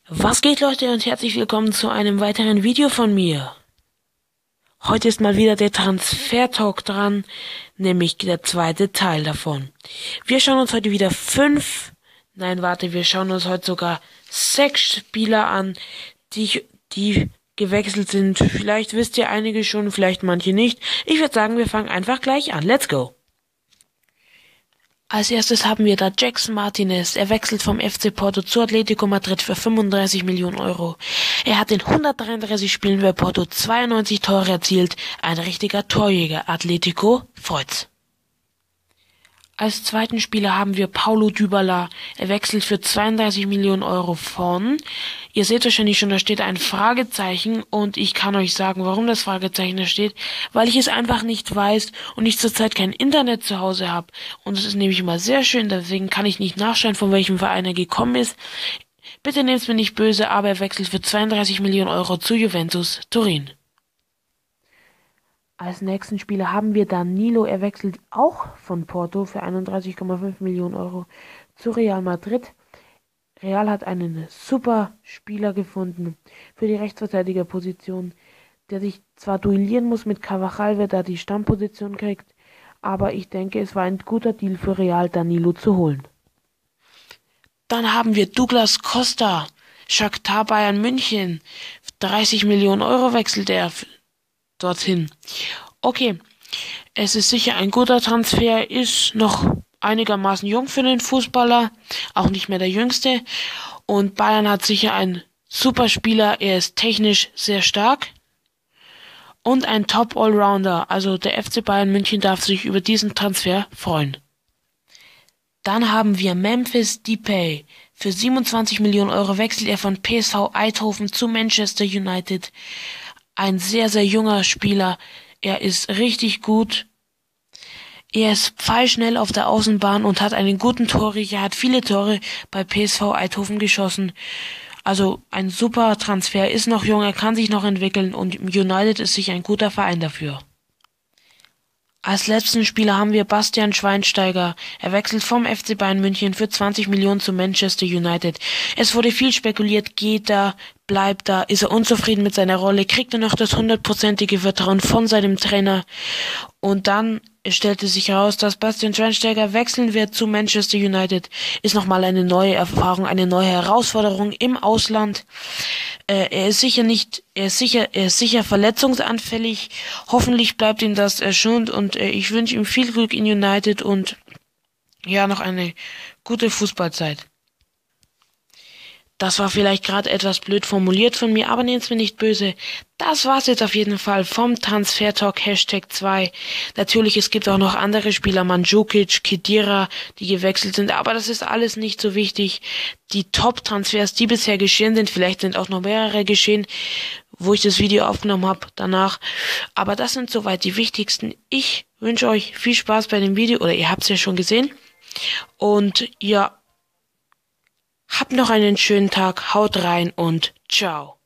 Was geht, Leute, und herzlich willkommen zu einem weiteren Video von mir. Heute ist mal wieder der Transfer-Talk dran, nämlich der zweite Teil davon. Wir schauen uns heute wieder wir schauen uns heute sogar 6 Spieler an, die gewechselt sind. Vielleicht wisst ihr einige schon, vielleicht manche nicht. Ich würde sagen, wir fangen einfach gleich an. Let's go! Als erstes haben wir da Jackson Martinez. Er wechselt vom FC Porto zu Atletico Madrid für 35 Millionen Euro. Er hat in 133 Spielen bei Porto 92 Tore erzielt. Ein richtiger Torjäger. Atletico freut's. Als zweiten Spieler haben wir Paulo Dybala. Er wechselt für 32 Millionen Euro von... Ihr seht wahrscheinlich schon, da steht ein Fragezeichen und ich kann euch sagen, warum das Fragezeichen da steht, weil ich es einfach nicht weiß und ich zurzeit kein Internet zu Hause habe. Und es ist nämlich immer sehr schön, deswegen kann ich nicht nachschauen, von welchem Verein er gekommen ist. Bitte nehmt's mir nicht böse, aber er wechselt für 32 Millionen Euro zu Juventus Turin. Als nächsten Spieler haben wir Danilo. Er wechselt auch von Porto für 31,5 Millionen Euro zu Real Madrid. Real hat einen super Spieler gefunden für die Rechtsverteidigerposition, der sich zwar duellieren muss mit Carvajal, wer da die Stammposition kriegt, aber ich denke, es war ein guter Deal für Real, Danilo zu holen. Dann haben wir Douglas Costa, Shakhtar Bayern München. 30 Millionen Euro wechselt er dorthin. Okay, es ist sicher ein guter Transfer, ist noch einigermaßen jung für den Fußballer, auch nicht mehr der Jüngste. Und Bayern hat sicher einen super Spieler, er ist technisch sehr stark und ein Top-Allrounder. Also der FC Bayern München darf sich über diesen Transfer freuen. Dann haben wir Memphis Depay. Für 27 Millionen Euro wechselt er von PSV Eindhoven zu Manchester United. Ein sehr, sehr junger Spieler. Er ist richtig gut. Er ist pfeilschnell auf der Außenbahn und hat einen guten Torriecher. Er hat viele Tore bei PSV Eindhoven geschossen. Also ein super Transfer. Er ist noch jung, er kann sich noch entwickeln und United ist sicher ein guter Verein dafür. Als letzten Spieler haben wir Bastian Schweinsteiger. Er wechselt vom FC Bayern München für 20 Millionen zu Manchester United. Es wurde viel spekuliert, geht er, bleibt er, ist er unzufrieden mit seiner Rolle, kriegt er noch das 100%ige Vertrauen von seinem Trainer. Und dann stellte sich heraus, dass Bastian Schweinsteiger wechseln wird zu Manchester United. Ist nochmal eine neue Erfahrung, eine neue Herausforderung im Ausland. Er ist sicher verletzungsanfällig. Hoffentlich bleibt ihm das schonend und ich wünsche ihm viel Glück in United und ja, noch eine gute Fußballzeit. Das war vielleicht gerade etwas blöd formuliert von mir, aber nehmt's mir nicht böse. Das war's jetzt auf jeden Fall vom Transfer Talk #2. Natürlich, es gibt auch noch andere Spieler, Mandzukic, Khedira, die gewechselt sind, aber das ist alles nicht so wichtig. Die Top-Transfers, die bisher geschehen sind, vielleicht sind auch noch mehrere geschehen, wo ich das Video aufgenommen habe danach. Aber das sind soweit die wichtigsten. Ich wünsche euch viel Spaß bei dem Video, oder ihr habt's ja schon gesehen. Und ja, habt noch einen schönen Tag, haut rein und ciao.